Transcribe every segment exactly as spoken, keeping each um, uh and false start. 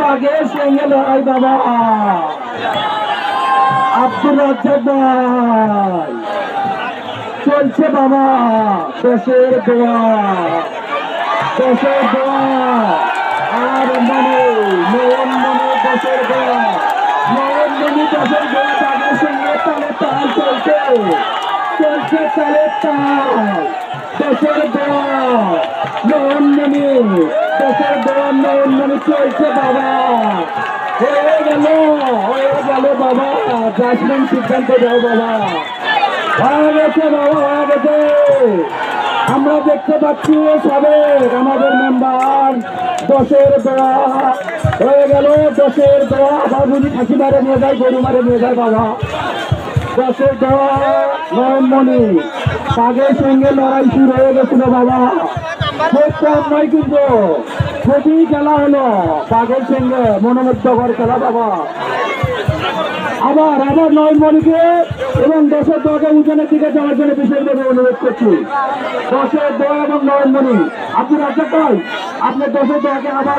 পাগের সঙ্গে লড়াই বাবা আব্দুর রাজ্জাক ভাই চলছে বাবা দশের দোয়া দশের দোয়া আর মানে নয়ন মনে দশের দোয়া নয়ন মনে দশের দোয়া পাগের সঙ্গে তালে তাল চলছে চলছে তালে তাল দশের দোয়া নয়ন মনে দশের দোয়া নয়ন মনে চলছে বাবা হয়ে গেল হয়ে গেল বাবা জাজমেন্ট সিদ্ধান্ত দাও বাবা হয়ে গেছে বাবা হয়ে গেছে আমরা দেখতে পাচ্ছি সাবেক আমাদের মেম্বার দশের দোয়া হয়ে গেল দশের দোয়া বাবুজি খাসি মারে নিয়ে যায় গরু মারে নিয়ে যায় বাবা দশের দোয়া নয়নমণি পাগের সঙ্গে লড়াই শুরু হয়ে গেছিল বাবা খুব কম নয় কিন্তু খুবই খেলা হলো পাগের সঙ্গে মনোমুগ্ধকর খেলা বাবা আবার আবার নয়নমণিকে এবং দশের দোয়াকে উজানের দিকে যাওয়ার জন্য বিশেষভাবে অনুরোধ করছি দশের দোয়া এবং নয়নমণি আপনি রাজ্জাক ভাই আপনার দশের দোয়াকে আবার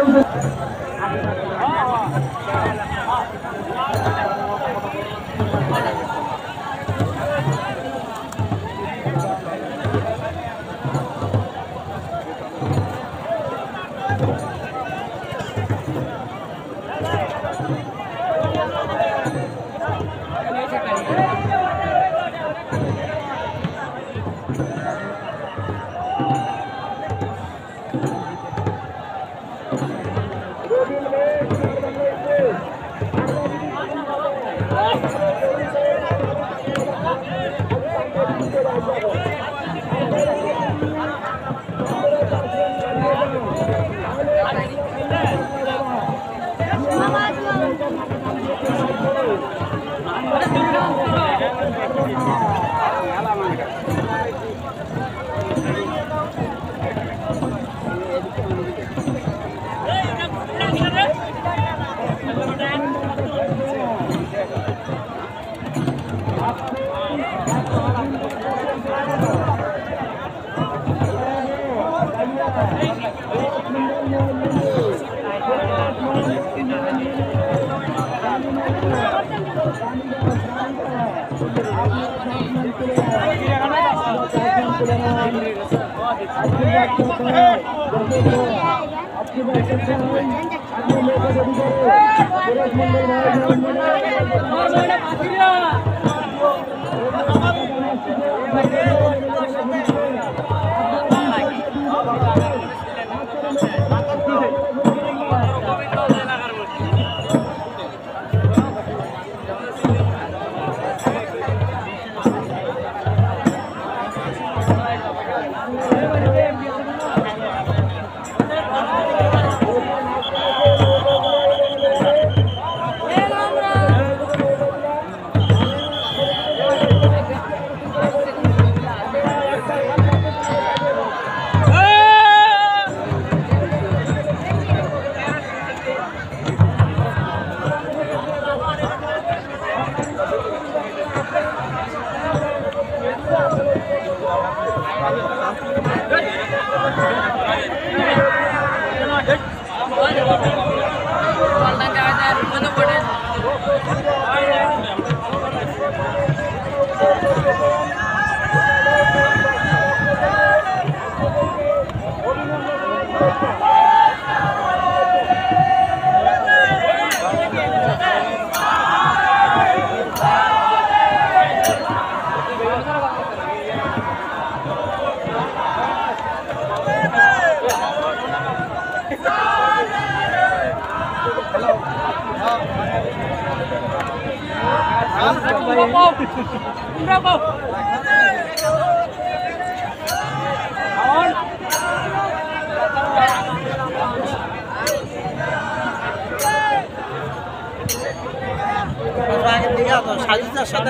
সাজিদার সাথে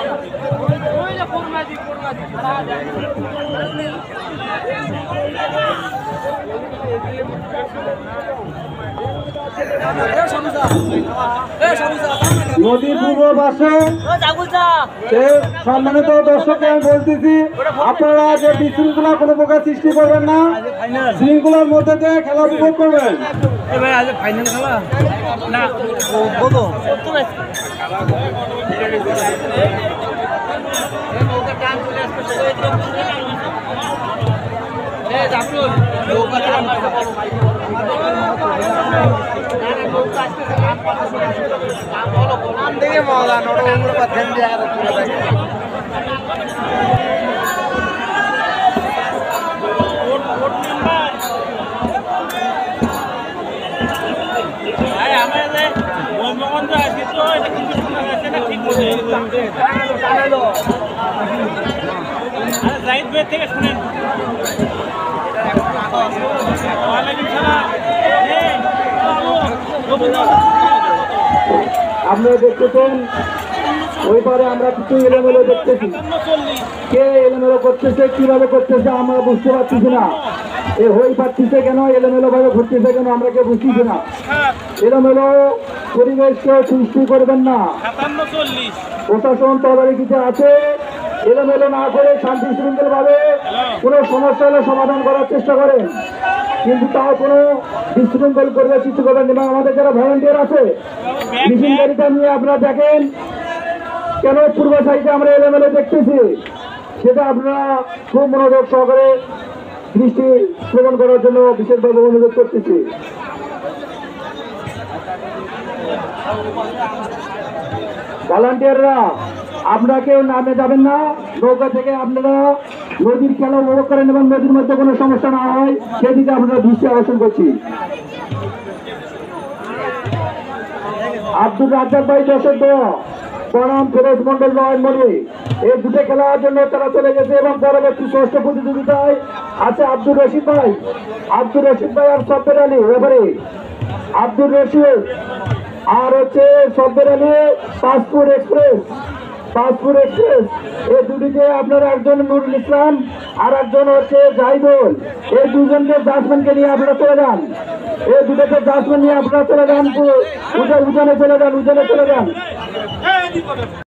Oye, la forma de forma de নদীর পূর্ব পাশে সম্মানিত দর্শককে আমি বলতেছি, আপনারা যে বিশৃঙ্খলা কোনো প্রকার সৃষ্টি করবেন না, শৃঙ্খলার মধ্যে দিয়ে খেলা উপভোগ করবেন। ফাইনাল খেলা না মজা জাহিদ ভাই থেকে শুনেন আপনারা দেখতেছেন ওই পারে আমরা কিছু এলোমেলো দেখতেছি, কে এলোমেলো করতেছে, কিভাবে করতেছে আমরা বুঝতে পারতেছি না। এ হই পাচ্ছিছে কেন, এলোমেলো ভাবে ঘুরতেছে কেন আমরা কেউ বুঝতেছি না। এলোমেলো পরিবেশকে সৃষ্টি করবেন না, প্রশাসন তদারকিতে আছে। এলোমেলো না করে শান্তি শৃঙ্খল ভাবে কোনো সমস্যা হলে সমাধান করার চেষ্টা করেন, কিন্তু তাও কোনো বিশৃঙ্খল করবে সৃষ্টি করবেন। এবং আমাদের যারা ভলান্টিয়ার আছে মিছিল গাড়িটা নিয়ে আপনারা দেখেন কেন পূর্ব সাইডে আমরা এলোমেলো দেখতেছি, সেটা আপনারা খুব মনোযোগ সহকারে দৃষ্টি প্রদান করার জন্য বিশেষভাবে অনুরোধ করতেছি। ভলান্টিয়াররা আপনারা কেউ নামে যাবেন না, নৌকা থেকে আপনারা নদীর খেলা উপভোগ করেন এবং নদীর মধ্যে কোনো সমস্যা না হয় সেদিকে আপনারা দৃষ্টি আকর্ষণ করছি। আব্দুল রাজ্জাক ভাই যশোর বনাম ফিরোজ মন্ডল নয়নমণি এই দুটো খেলার জন্য তারা চলে গেছে এবং পরবর্তী ষষ্ঠ প্রতিযোগিতায় আছে আব্দুর রশিদ ভাই আব্দুর রশিদ ভাই আর সব্বের আলী রেফারি আব্দুর রশিদ আর হচ্ছে সব্বের আলী পাসপুর এক্সপ্রেস পাসপুর এক্সপ্রেস এই দুটিকে আপনারা একজন নুরুল ইসলাম আর একজন হচ্ছে জাহিদুল, এই দুজনকে জাজমেন্টকে নিয়ে আপনারা চলে যান। এই দুটোকে জাজমেন্ট নিয়ে আপনারা চলে যান, উজানে চলে যান উজানে চলে যান।